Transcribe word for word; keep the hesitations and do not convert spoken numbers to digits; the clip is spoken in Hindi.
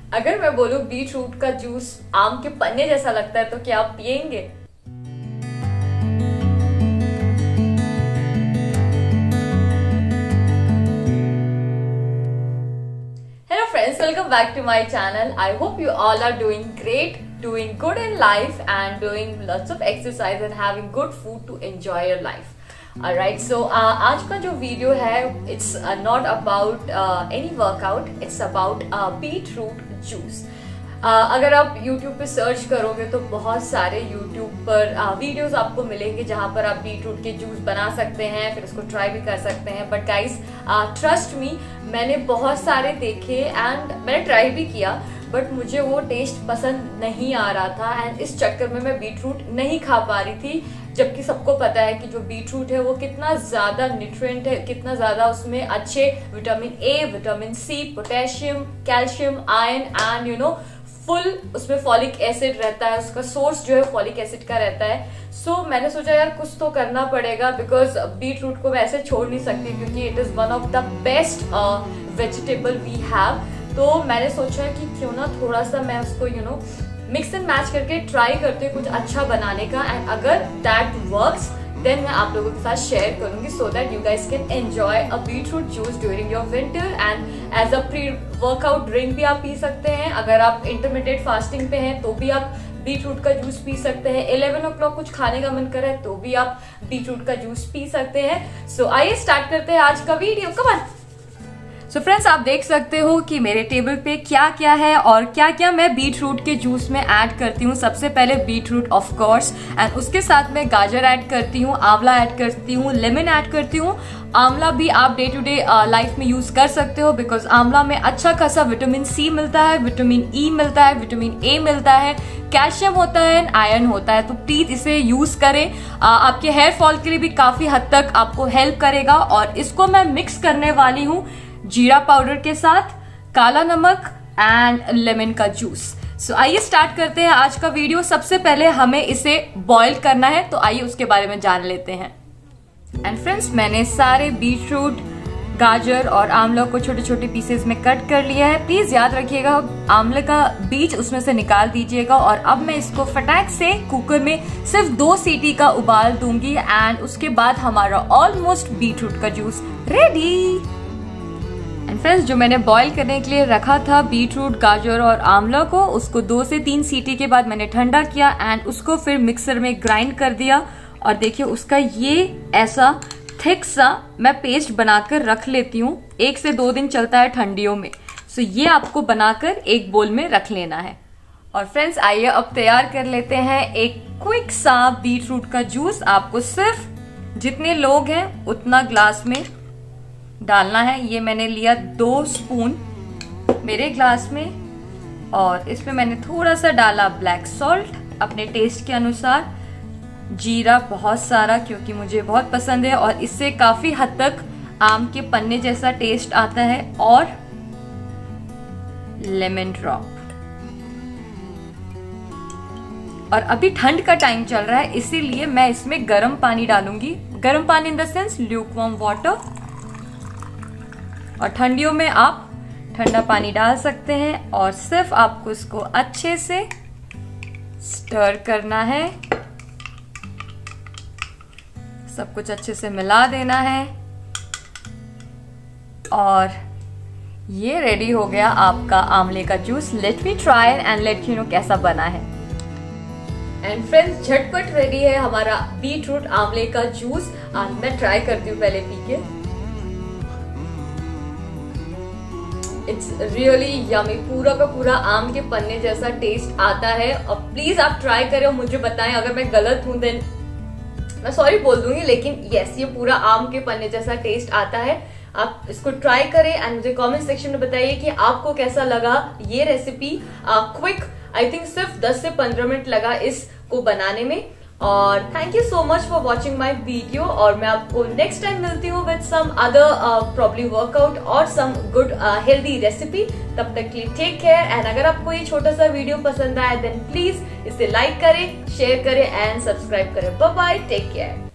अगर मैं बोलूं बीट रूट का जूस आम के पन्ने जैसा लगता है तो क्या आप पिएंगे? Hello friends, welcome back to my channel. I hope you all are doing great, doing good in life and doing lots of exercise and having good food to enjoy your life. Alright, so uh, आज का जो वीडियो है it's uh, not about uh, any workout, it's about uh, beetroot juice. uh, अगर आप YouTube पे सर्च करोगे तो बहुत सारे YouTube पर वीडियोस uh, आपको मिलेंगे जहाँ पर आप बीटरूट के जूस बना सकते हैं, फिर उसको ट्राई भी कर सकते हैं. बट गाइस ट्रस्ट मी, मैंने बहुत सारे देखे एंड मैंने ट्राई भी किया, बट मुझे वो टेस्ट पसंद नहीं आ रहा था एंड इस चक्कर में मैं बीटरूट नहीं खा पा रही थी. जबकि सबको पता है कि जो बीटरूट है वो कितना ज़्यादा न्यूट्रिएंट है, कितना ज़्यादा उसमें अच्छे vitamin A, vitamin C, potassium, calcium, iron and you know full उसमें फॉलिक एसिड रहता है. उसका सोर्स जो है फॉलिक एसिड का रहता है. सो so, मैंने सोचा यार कुछ तो करना पड़ेगा बिकॉज बीटरूट को मैं ऐसे छोड़ नहीं सकती क्योंकि it is one of the best vegetable we have. तो मैंने सोचा कि क्यों ना थोड़ा सा मैं उसको you know mix and match करके ट्राई करते हैं कुछ अच्छा बनाने का. एंड अगर दैट वर्क्स देन मैं आप लोगों के साथ शेयर करूंगी so that you guys can enjoy a beetroot juice during your winter and as a pre workout drink भी आप पी सकते हैं. अगर आप इंटरमीडिएट फास्टिंग पे हैं तो भी आप बीटरूट का जूस पी सकते हैं. इलेवन ओ क्लॉक कुछ खाने का मन करे तो भी आप बीटरूट का जूस पी सकते हैं. सो so, आइए स्टार्ट करते हैं आज का video. Come on. So friends, आप देख सकते हो कि मेरे टेबल पे क्या क्या है और क्या क्या मैं बीटरूट के जूस में ऐड करती हूँ. सबसे पहले बीटरूट ऑफ कोर्स एंड उसके साथ में गाजर ऐड करती हूँ, आंवला ऐड करती हूँ, लेमन ऐड करती हूँ. आंवला भी आप डे टू डे लाइफ में यूज कर सकते हो बिकॉज आंवला में अच्छा खासा विटामिन सी मिलता है, विटामिन ई मिलता है, विटामिन ए मिलता है, कैल्शियम होता है एंड आयरन होता है. तो प्लीज इसे यूज करें. आ, आपके हेयर फॉल के लिए भी काफी हद तक आपको हेल्प करेगा. और इसको मैं मिक्स करने वाली हूँ जीरा पाउडर के साथ, काला नमक एंड लेमन का जूस. सो so, आइए स्टार्ट करते हैं आज का वीडियो. सबसे पहले हमें इसे बॉईल करना है तो आइए उसके बारे में जान लेते हैं. एंड फ्रेंड्स, मैंने सारे बीटरूट, गाजर और आंवला को छोटे छोटे पीसेस में कट कर लिया है. प्लीज याद रखिएगा आंवले का बीज उसमें से निकाल दीजिएगा. और अब मैं इसको फटाक से कुकर में सिर्फ दो सीटी का उबाल दूंगी एंड उसके बाद हमारा ऑलमोस्ट बीटरूट का जूस रेडी. एंड फ्रेंड्स, जो मैंने बॉईल करने के लिए रखा था बीटरूट, गाजर और आंवला को, उसको दो से तीन सीटी के बाद मैंने ठंडा किया एंड उसको फिर मिक्सर में ग्राइंड कर दिया. और देखिए उसका ये ऐसा थिक सा मैं पेस्ट बनाकर रख लेती हूँ. एक से दो दिन चलता है ठंडियों में. सो ये आपको बनाकर एक बोल में रख लेना है. और फ्रेंड्स, आइए अब तैयार कर लेते हैं एक क्विक सा बीटरूट का जूस. आपको सिर्फ जितने लोग हैं उतना ग्लास में डालना है. ये मैंने लिया दो स्पून मेरे ग्लास में और इसमें मैंने थोड़ा सा डाला ब्लैक सॉल्ट अपने टेस्ट के अनुसार, जीरा बहुत सारा क्योंकि मुझे बहुत पसंद है और इससे काफी हद तक आम के पन्ने जैसा टेस्ट आता है, और लेमन ड्रॉप. और अभी ठंड का टाइम चल रहा है इसीलिए मैं इसमें गर्म पानी डालूंगी. गर्म पानी in the sense lukewarm water. और ठंडियों में आप ठंडा पानी डाल सकते हैं और सिर्फ आपको इसको अच्छे से स्टर करना है. सब कुछ अच्छे से मिला देना है और ये रेडी हो गया आपका आंवले का juice. Let me try and let you know कैसा बना है. एंड फ्रेंड्स, झटपट रेडी है हमारा बीटरूट आंवले का जूस. आज मैं ट्राई करती हूँ पहले पी के. It's really yummy. पूरा का पूरा आम के पन्ने जैसा टेस्ट आता है. और प्लीज आप ट्राई करें और मुझे बताएं. अगर मैं गलत हूं देन मैं सॉरी बोल दूंगी, लेकिन यस ये पूरा आम के पन्ने जैसा टेस्ट आता है. आप इसको ट्राई करें एंड मुझे कमेंट सेक्शन में बताइए कि आपको कैसा लगा ये रेसिपी. क्विक, आई थिंक सिर्फ दस से पंद्रह मिनट लगा इसको बनाने में. और thank you so much for watching my video. और मैं आपको नेक्स्ट टाइम मिलती हूँ with some other probably workout और सम गुड हेल्दी रेसिपी. तब तक के लिए टेक केयर. एंड अगर आपको ये छोटा सा वीडियो पसंद आया देन प्लीज इसे लाइक करें, शेयर करें एंड सब्सक्राइब करें. Bye bye, take care.